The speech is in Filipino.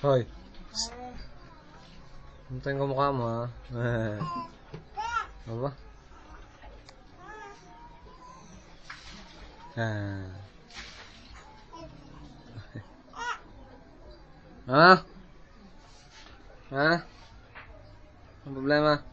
Hoy. Hintayin ko mukha mo, ha? Aba? Ha? Ha? Ang problema?